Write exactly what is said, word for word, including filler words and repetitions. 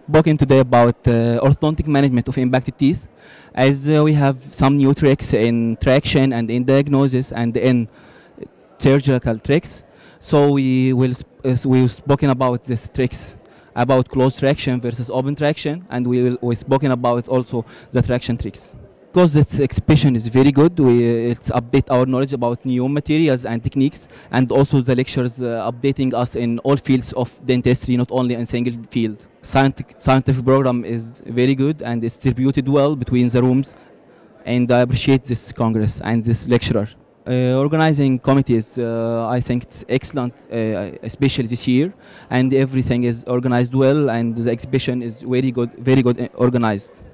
spoken today about uh, orthodontic management of impacted teeth, as uh, we have some new tricks in traction and in diagnosis and in surgical tricks. So we will sp uh, we've spoken about these tricks about closed traction versus open traction, and we will we spoken about also the traction tricks. Because its exhibition is very good, we it's update our knowledge about new materials and techniques, and also the lectures uh, updating us in all fields of dentistry, not only in single field. Scientific, scientific program is very good and it's distributed well between the rooms, and I appreciate this congress and this lecturer. Uh, organizing committees, uh, I think it's excellent, uh, especially this year, and everything is organized well, and the exhibition is very good, very good uh, organized.